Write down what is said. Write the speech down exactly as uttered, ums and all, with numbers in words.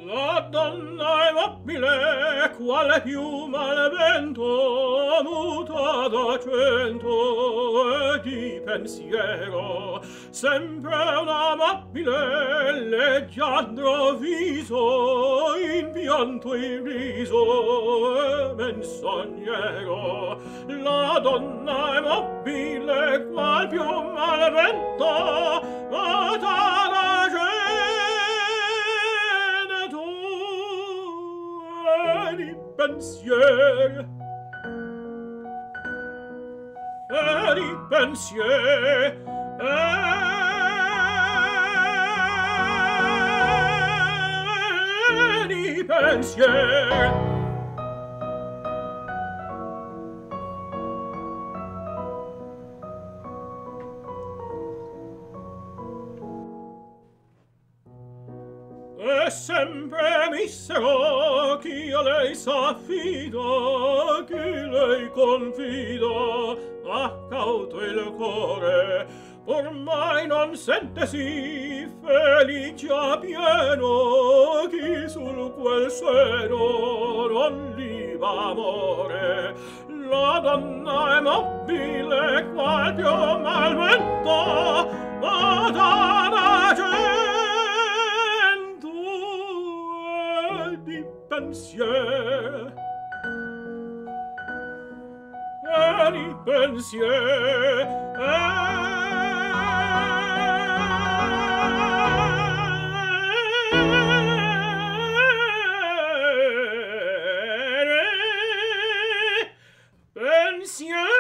La donna è mobile, quale piuma al vento, muta d'accento e di pensiero, sempre una mobile, leggiadro viso, in pianto il riso e menzognero. La donna è mobile, qual piuma al vento, muta d'accento di pensier e di pensier e di pensier. E sempre missero chi a lei s'affida, chi lei confida, ha cauto il core, ormai non sente sì felice a pieno, chi sul quel seno non li va amore. La donna è mobile, qual piuma al vento, ma da di pensier e di pensier pensier.